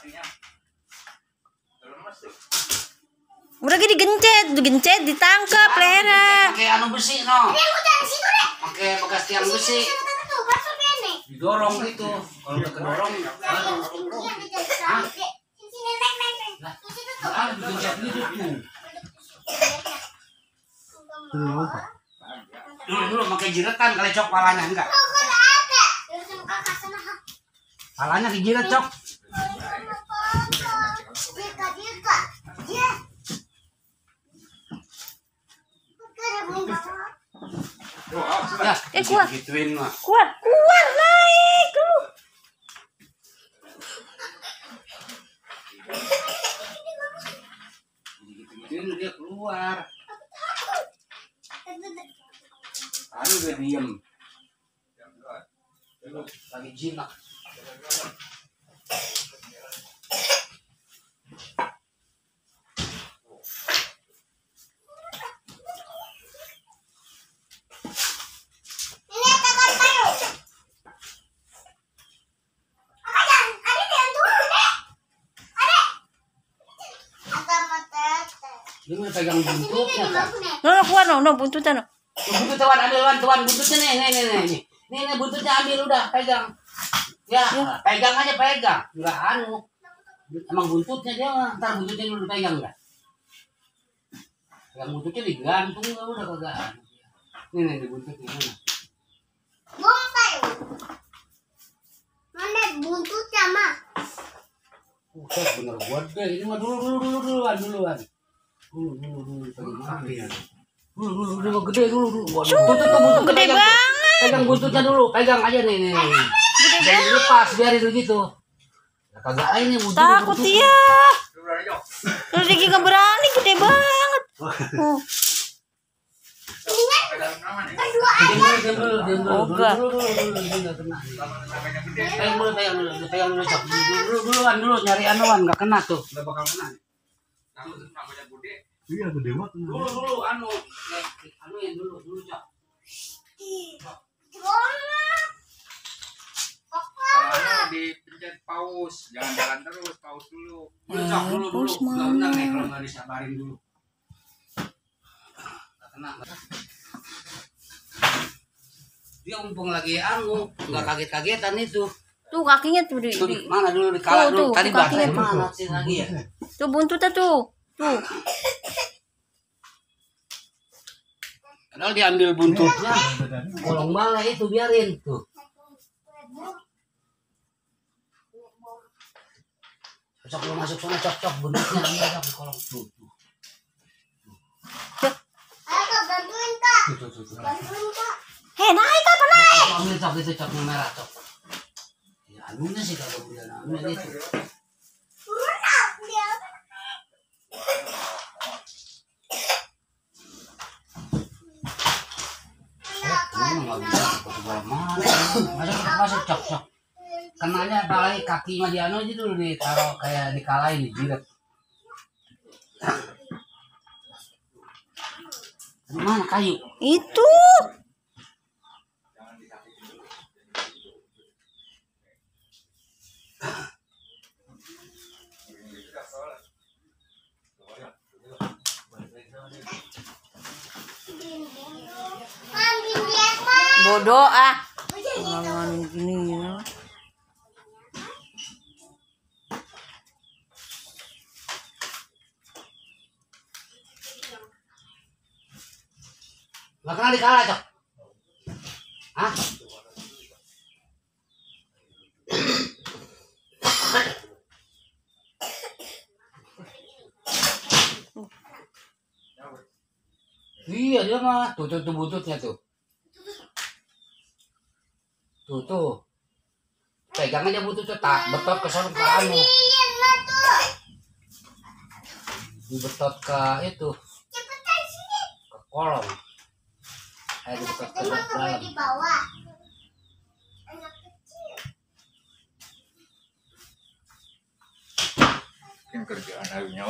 Udah gini digencet, ditangkap lehernya. Pakai anu besi no. Pakai bekas tiang besi. Didorong gitu. Kalau udah kedorong, digencet gitu tuh. Dulu pakai jiretan kali cok palanya enggak? Palanya dijiret cok. Ya, kuat. Gituin mah. Kuat naik lu. Gituin dia keluar. Aduh udah diem. Lagi jinak. Dia mau pegang buntutnya kan? No, keluar no, buntutnya no. Buntut tuan, buntutnya nih. Nih buntutnya ambil udah, pegang. Ya, pegang aja pegang. Enggak anu. Emang buntutnya dia mah, ntar buntutnya dulu pegang enggak? Pegang buntutnya digantung udah kagak anu. Nih di buntutnya mana? Bompay. Mana buntutnya mah? Bener buat deh. Ini mah duluan. Dulu gede dulu. Buntut Gede banget. Pegang buntutnya dulu, pegang aja nih. Jangan dilepas, biarin begitu. Ya kagak ini buntut. Takut dia. Lu Diki nggak berani, gede banget. Pegang dulu nyari anuan nggak kena tuh. Nggak bakal kena. Iya gede banget. Dulu anuin dulu cok. Kalau dipencet pause, jangan jalan terus, pause dulu. Dulu. Benar nih kalau nggak disabarin dulu. Nggak kena. Dia mumpung lagi nggak kaget-kagetan itu. Tuh kakinya tuh di Mana dulu di kala dulu. Tuh, Tadi kakinya bahasa mana sih lagi ya? tuh buntutnya tuh. Padahal diambil buntutnya, kolong bala itu biarin tuh. Cocok lu masuk sana cocok buntutnya ambil di kolong tuh. Ayo bantuin kak. Tuh. Bantuin kak. Naik apa naik? Ambil cok itu cok yang merah cok. Ya anunya sih kalau dia ambil itu. Nggak bisa masuk cok. Kenanya balai kaki mah di anu aja dulu ditaruh kayak dikalahin dijiret. Mana kayu? Itu. Bodoh ah. Ngalamin gini ya. Nggak kena dikalah cok. Hah? Iya dia mah tuh buntutnya tuh. Tuh. Pegang aja buntutnya tak betot ke sana ke anu. Dibetot ke itu. Ke kolong. Dibetot ke dalam. Di bawah. Yang kerjaan alunya.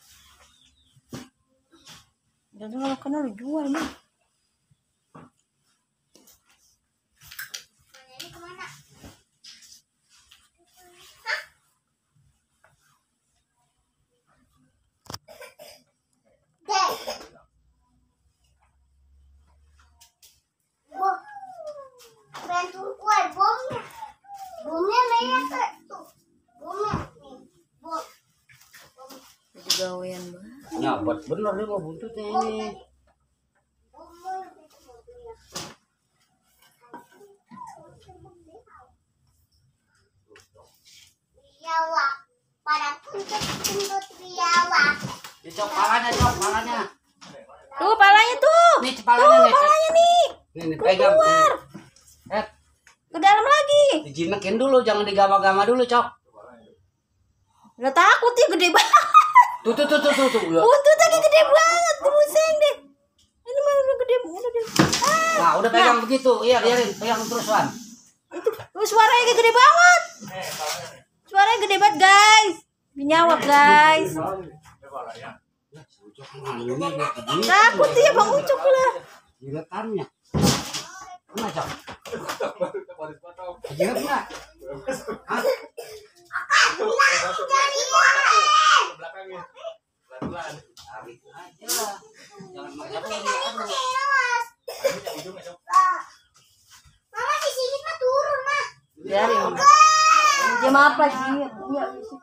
Jadi kalau kena lu jual mah. bantuin kue bomnya. Bomnya merah tuh. Bomnya nih. Bom. Jadi gawean banget. Nyabat bener dia mau buntutnya ini. Biawak. Pada tuntut biawak. Ya, Cok, palanya. Tuh palanya tuh. Nih, palanya nih. Palanya nih. Nih, pegang. Keluar. Ke dalam lagi. Dijinekin dulu, jangan digama-gama dulu, Cok. Udah takut ya, gede banget. Tuh. Buntut lagi gede banget. Pusing deh. Ini mah udah gede. Ah. Nah, udah pegang begitu. Iya, biarin. Pegang terus, Wan. Itu suaranya gede banget. Suaranya gede banget, guys. Binyawak, guys. Takut dia Bang Ucok lah. Jiretannya. Mana, Cok? Jiret enggak? Hah? Tarik aja. Jangan macam-macam. Mama di sini mah turun mah. Biarin. Jam apa sih? Iya.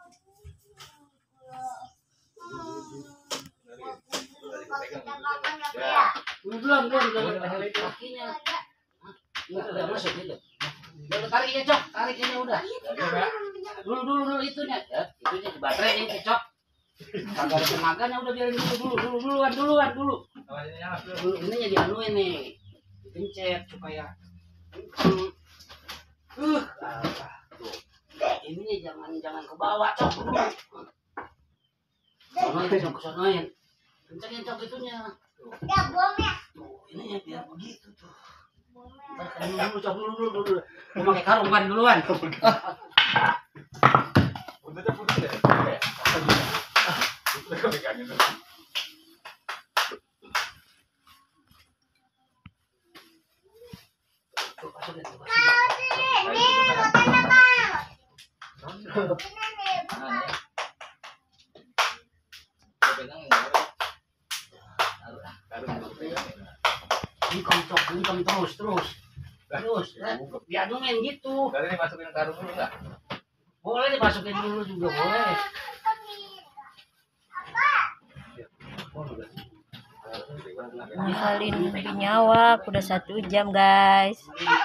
Belum kakinya. Udah masuk gitu. Udah tarik ya, Cok. Tarik ini udah. Dulu itunya. Ya, itunya di baterai ini, Cok. Kagak ada tenaganya udah biarin duluan. Dulu. Ininya dianuin nih. Dipencet supaya kenceng. Tuh. Ininya jangan ke bawah, Cok. Sonoin. Kencengin, Cok, itunya. Ya bomnya. Tuh, ininya biar begitu tuh. Dulu, Cok, dulu. Mau pakai karung kan duluan. Bungkem terus. Dianumin gitu. Tadi dimasukin karung dulu enggak? Boleh dimasukin dulu juga boleh. Ngafalin binyawak udah 1 jam, guys.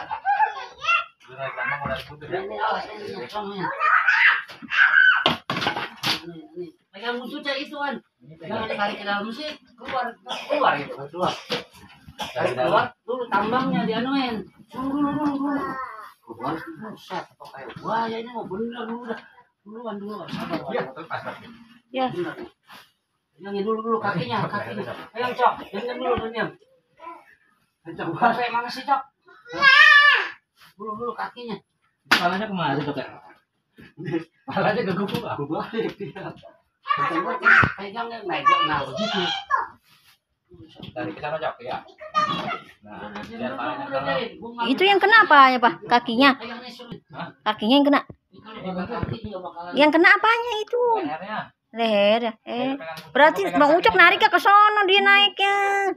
Pegang buntutnya itu kan. Jangan ditarik ke dalam sih. Keluar gitu. Tarik keluar dulu tambangnya dianuin. Dulu. Keluar set pakai. Wah, ya ini mau bener dulu dah. Duluan. Sabar. Ya. Pegangin dulu kakinya. Pegang, Cok. Diam dulu. Cok, sampai mana sih, Cok? Dulu kakinya. Kepalanya kemana, Cok? Kepalanya ke guguk aku balik. Pegangnya naik begitu. Dari ke sana, Cok, ya. Nah, biar palanya kalau Itu yang kena apanya, Pak? Kakinya. Kakinya yang kena. Yang kena apanya itu? lehernya. Leher. Berarti Bang Ucok narik ke sono dia naiknya.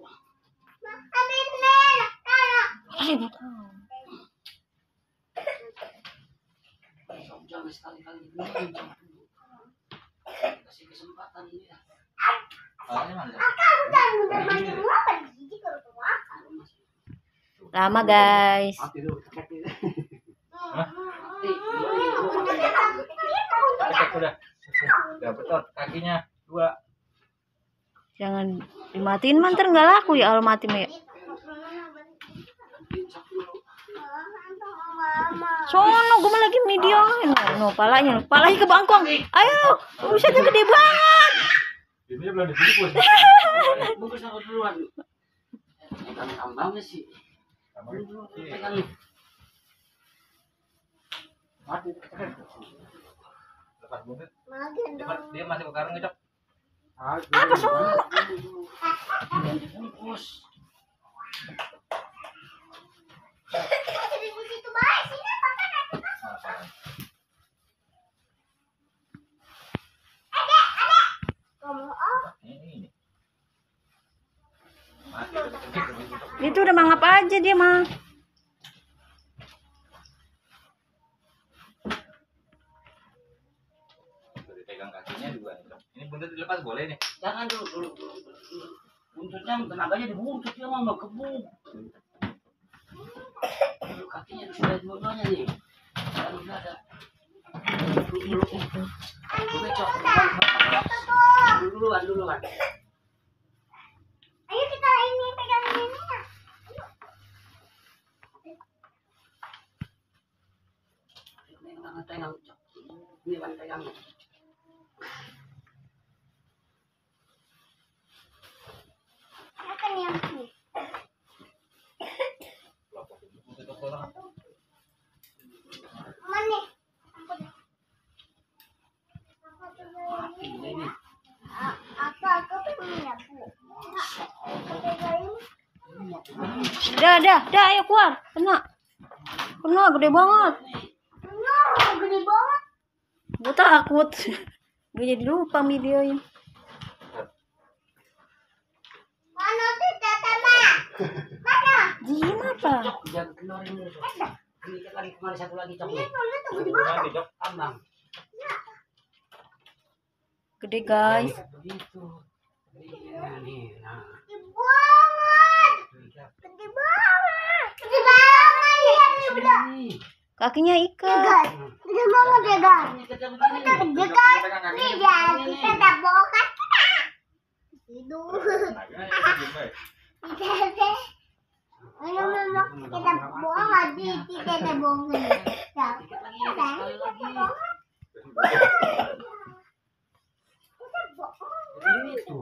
Jangan sekali-kali kasih kesempatan ini ya. Palanya mana? Lama, guys. Cek udah. Udah betul kakinya 2. Jangan dimatiin, mantar nggak laku ya kalau mati ya. Sono gue lagi videoin. No, palanya ke bangkong. Ayo, busetnya gede banget. Ini belum dibungkus. Bungkus aku duluan. Tambangnya sih. Pegang nih. Lepas buntut. Makin dong. Dia masih ke karung, Cok. Apa sono? Bungkus. Di situ baik sini pakai kaki. Kamu Ini. Itu udah mangap aja dia mah. buntut dilepas boleh nih. Jangan dulu. Buntutnya tenaganya di buntut dia mah kebun. Kakinya sudah dua-duanya nih. Kalau udah ada. Dulu. Udah cok. Duluan. Ayo kita ini pegang ini. Pegang cok. Ini ban pegang. Makan yang ini. Mana? Ini. Aku punya bu. Dah, ayo keluar. Kena, gede banget. Gede banget. Gue takut. Gue jadi lupa videoin. Mana tuh tetema? Mana? Jin apa? Jangan kendorin dulu. Ini lagi kemarin satu lagi cok. Ini mana tuh gede banget. Ambang. Gede guys. Begitu. Iya nih. Nah. Gede banget. Gede banget. Gede banget. Lihat nih udah. Ini. Kakinya ikat. Guys, gede banget ya guys. Ini kecil begini. Gede kan? Nih jadi kita bongkar. Tidur. Kita ayo memang kita buang lagi kita bongkar. Ya. Dikit lagi, sekali lagi. Itu.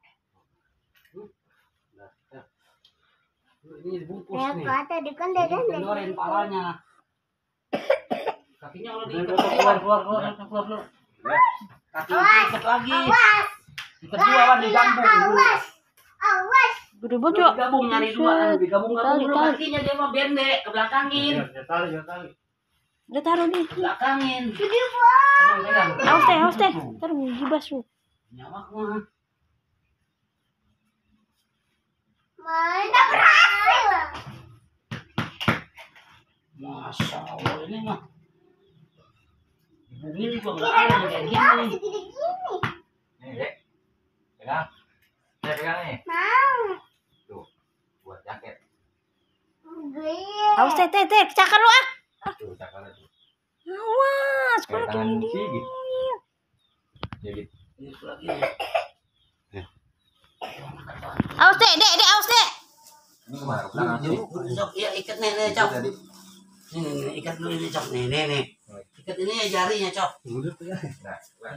Ini dibungkus Ya nih. kata di kan dia kan. Kendorin palanya. Kakinya udah diikat keluar. Kakinya ikat lagi. Awas. Ikat dua kan digabung dulu. Awas. Gede Dulu banget ya. digabung nyari dua kan digabung Tali, dulu tali. kakinya dia mah bendek ke belakangin. Udah taruh nih. Ke belakangin. Gede banget. Pegang. Awas teh. Ntar gibas lu. Nyamak mah. Mantap berhasil. Masya Allah ini mah. Ibu ini juga nggak Kira ada aku kayak segede gini. segede gini. Nih, Dek. Pegang. Saya pegang nih. Mau. Tuh, buat jaket. Gede. Awas teh. Cakar lu ah. Tuh, cakar tuh. Awas. Kayak Kalau tangan gini. gigit. Ya gitu. Ini lagi. Awas teh. Awas teh. Ini kemana? Ke belakang sini. Cok, iya ikat nih cok. Ini ikat dulu ini cok nih. Ikat ini ya jarinya cok. Nah,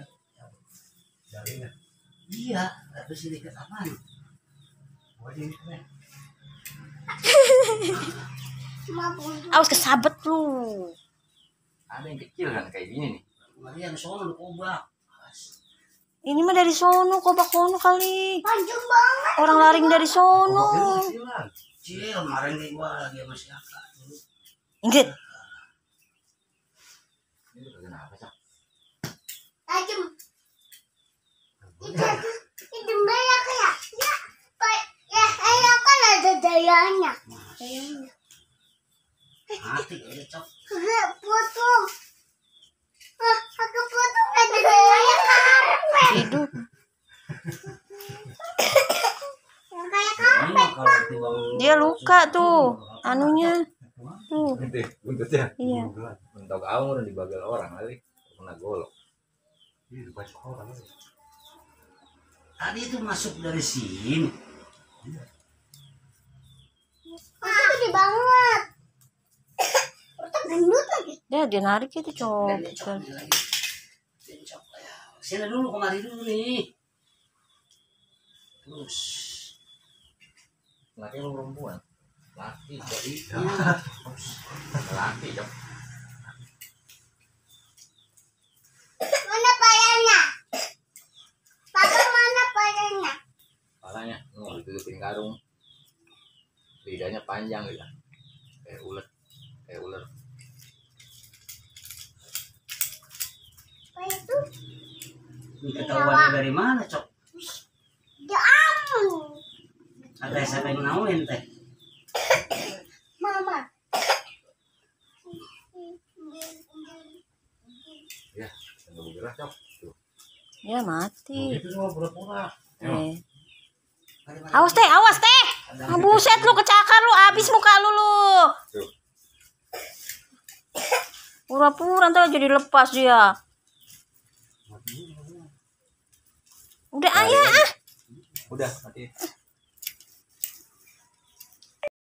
Iya, terus ini ikat apaan? Awas kesabet lu. ada yang kecil kan kayak gini nih. Maria sono lu kobak. Ini mah dari sono, kobak kono kali. Panjang banget. Orang laring dari sono. Cil, kemarin nih gua lagi sama si Aka. Inggit. Ini kenapa sih? Tajam. Itu banyak ya. Ya. Ya, ayah kan ada dayanya. Dayanya. Mati aja cok. Potong. Aku potong ada dayanya karpet. Hidup. Yang kayak Ini karpet. mah kalau timbang Dia luka tuh. Anunya. Tuh. Gitu, buntutnya. Iya. Mentok awal udah dibagal orang kali. Kena golok. tadi itu masuk dari sini. Itu gede banget. Itu gendut lagi. Dia narik itu Dan dia cok. cok nih lagi. Dia cok ya. Sini dulu kemari dulu nih. Terus Laki lu perempuan. Laki jadi iya. laki jok. Mana payanya? Papa mana payanya? Palanya nu ditutupin karung. Lidahnya panjang gitu. Kayak ular. Paya itu Ini ketahuannya dari mana cok? dia amun. Ada siapa yang naulin teh? Mama. Ya, tunggu gerak cok. Tuh. Ya Ya mati. Itu semua pura-pura. Eh. Awas teh, awas teh. Ah, buset lu kecakar lu, habis muka lu. Tuh. Pura-pura ntar jadi lepas dia. Udah ayah ah. Udah, mati.